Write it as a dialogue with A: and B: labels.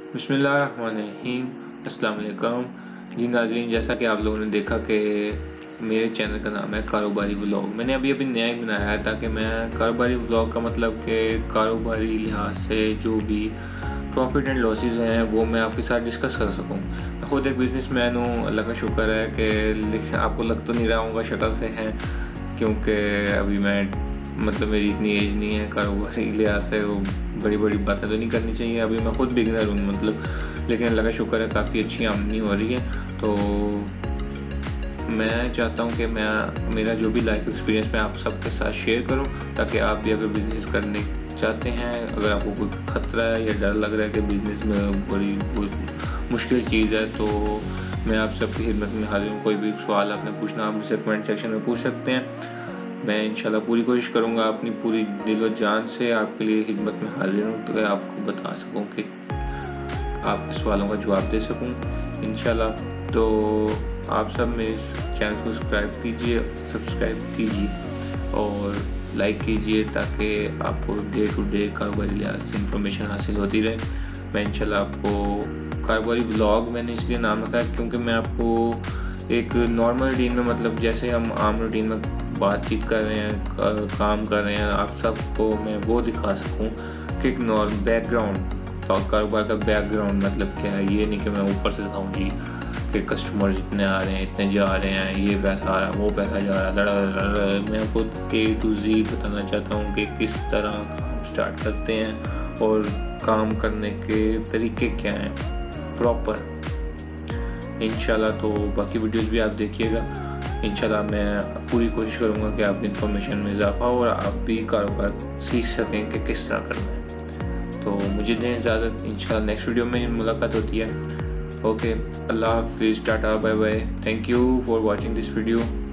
A: बिस्मिल्लाहिर्रहमानिर्रहीम। अस्सलाम वालेकुम। जी नाज़रीन, जैसा कि आप लोगों ने देखा कि मेरे चैनल का नाम है कारोबारी व्लॉग। मैंने अभी बनाया है ताकि मैं कारोबारी व्लॉग का मतलब कि कारोबारी लिहाज से जो भी प्रॉफिट एंड लॉसेस हैं वो मैं आपके साथ डिस्कस कर सकूं। मैं खुद एक बिजनेसमैन हूँ, अल्लाह का शुक्र है कि आपको लग तो नहीं रहा होगा शक्ल से हैं, क्योंकि अभी मैं मतलब मेरी इतनी एज नहीं है। कारोबारी लिहाज से वो बड़ी बड़ी बातें तो नहीं करनी चाहिए, अभी मैं खुद बिगनर हूँ मतलब, लेकिन अल्लाह का शुक्र है काफ़ी अच्छी आमदनी हो रही है। तो मैं चाहता हूँ कि मेरा जो भी लाइफ एक्सपीरियंस मैं आप सबके साथ शेयर करूँ, ताकि आप भी अगर बिज़नेस करने चाहते हैं, अगर आपको कोई ख़तरा है या डर लग रहा है कि बिज़नेस में बड़ी मुश्किल चीज़ है, तो मैं आप सबकी खिदमत में हाजिर हूँ। कोई भी सवाल आपने पूछना आप मुझसे कमेंट सेक्शन में पूछ सकते हैं। मैं इंशाल्लाह पूरी कोशिश करूँगा अपनी पूरी दिलो जान से आपके लिए खिदमत में हाजिर हूँ, तो आपको बता सकूँ कि आपके सवालों का जवाब दे सकूँ इंशाल्लाह। तो आप सब मेरे चैनल को सब्सक्राइब कीजिए और लाइक कीजिए, ताकि आपको डे टू डे कारोबारी लिहाज से इंफॉर्मेशन हासिल होती रहे। मैं इंशाल्लाह आपको कारोबारी व्लॉग मैंने इसलिए नाम रखा है क्योंकि मैं आपको एक नॉर्मल रूटीन में, मतलब जैसे हम आम रूटीन में बातचीत कर रहे हैं, काम कर रहे हैं, आप सबको मैं वो दिखा सकूं कि एक नॉर्मल बैकग्राउंड, कारोबार का बैकग्राउंड मतलब क्या है। ये नहीं कि मैं ऊपर से दिखाऊँ जी कि कस्टमर इतने आ रहे हैं, इतने जा रहे हैं, ये पैसा आ रहा है, वो पैसा जा रहा है, मैं आपको A to Z बताना चाहता हूँ कि किस तरह काम स्टार्ट करते हैं और काम करने के तरीके क्या हैं प्रॉपर इंशाल्लाह। तो बाकी वीडियोस भी आप देखिएगा इंशाल्लाह। मैं पूरी कोशिश करूँगा कि आपकी इन्फॉर्मेशन में इजाफा हो और आप भी कारोबार सीख सकें कि किस तरह करना है। तो मुझे दें इजाज़त, इंशाल्लाह नेक्स्ट वीडियो में मुलाकात होती है। ओके, अल्लाह हाफिज़, tata, bye bye, thank you for watching this video.